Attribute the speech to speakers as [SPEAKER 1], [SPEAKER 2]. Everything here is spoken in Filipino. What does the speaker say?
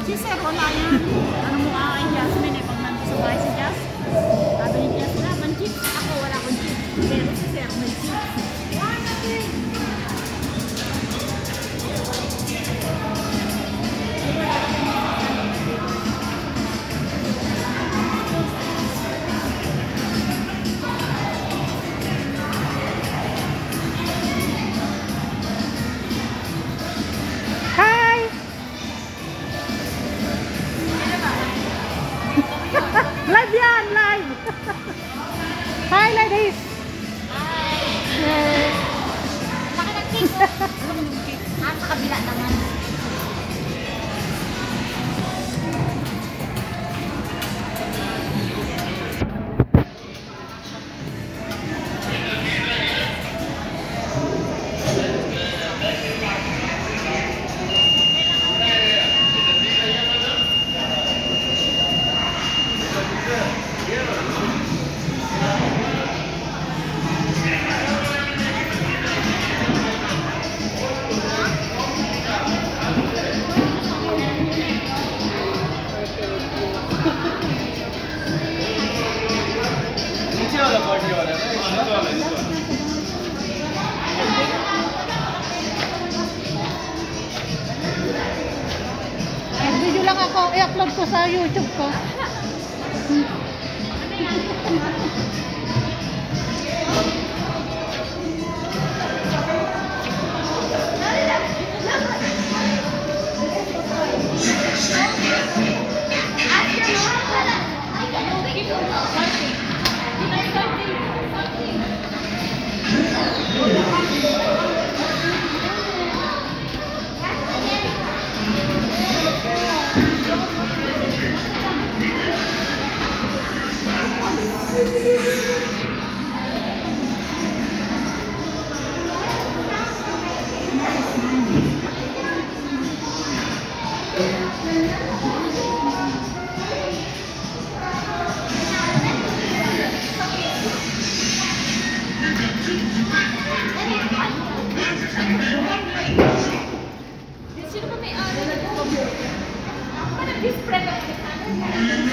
[SPEAKER 1] Si Sir, wala yan. Ano mo kay Jasmine eh, pag nandun sa bahay si Jas. Sabi ni Jas, wala bang chips? Ako wala akong chips. Pero si Sir may chips. Wala natin.
[SPEAKER 2] Live yan! Live! Hi, ladies! Hi!
[SPEAKER 1] Laki ng cake. Alam mo yung cake? Ah, sa kabila naman.
[SPEAKER 2] Video lang ako, i-upload ko sa YouTube ko. Sino ba may ano? Parang this friend of the